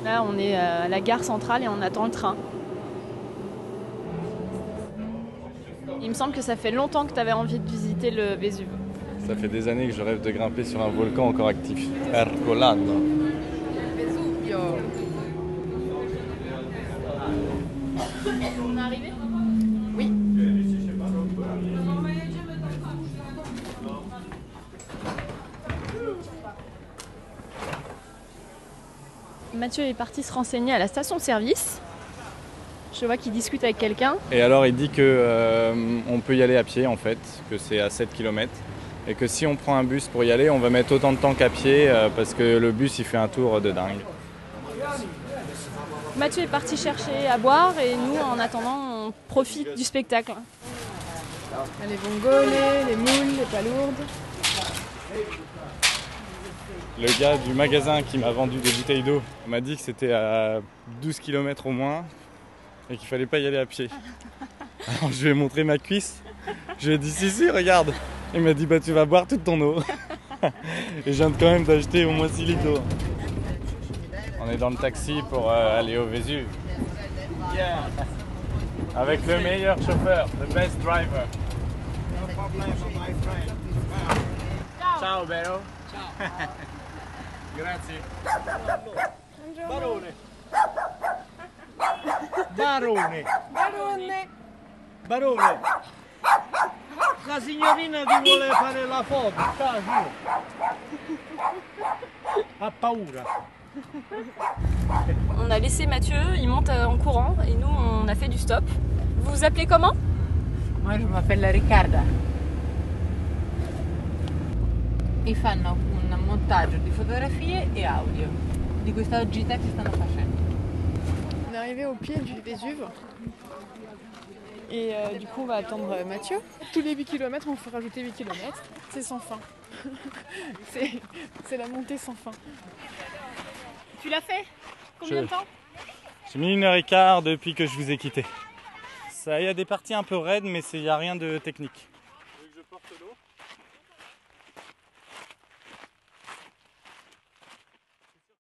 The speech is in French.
Là, on est à la gare centrale et on attend le train. Il me semble que ça fait longtemps que tu avais envie de visiter le Vésuve. Ça fait des années que je rêve de grimper sur un volcan encore actif. Ercolano. Vesuvio. On est arrivé ? Oui. Mathieu est parti se renseigner à la station-service. Je vois qu'il discute avec quelqu'un. Et alors il dit que on peut y aller à pied en fait, que c'est à 7 km. Et que si on prend un bus pour y aller, on va mettre autant de temps qu'à pied parce que le bus il fait un tour de dingue. Mathieu est parti chercher à boire et nous, en attendant, on profite du spectacle. Les vongolais, les moules, les palourdes. Le gars du magasin qui m'a vendu des bouteilles d'eau m'a dit que c'était à 12 km au moins et qu'il fallait pas y aller à pied. Alors je lui ai montré ma cuisse, je lui ai dit si regarde. Il m'a dit bah tu vas boire toute ton eau. Et je viens quand même d'acheter au moins 6 litres d'eau. On est dans le taxi pour aller au Vésuve. Yeah. Avec le meilleur chauffeur, the best driver. Ciao Vero. Ciao. Grazie. Barone. Barone. Barone. Barone. La signorina ti vuole fare la foto. Ciao. Ha paura. On a laissé Mathieu, il monte en courant et nous on a fait du stop. Vous vous appelez comment? Moi je m'appelle Riccarda. E fanno un montaggio di fotografie e audio di questa gita che stanno facendo. On est arrivé au pied du Vésuve et du coup on va attendre Mathieu. Tous les 8 km on fait rajouter 8 km, c'est sans fin. c'est la montée sans fin. Tu l'as fait? Combien de temps? J'ai mis 1h15 depuis que je vous ai quitté. Ça, il y a des parties un peu raides mais il n'y a rien de technique.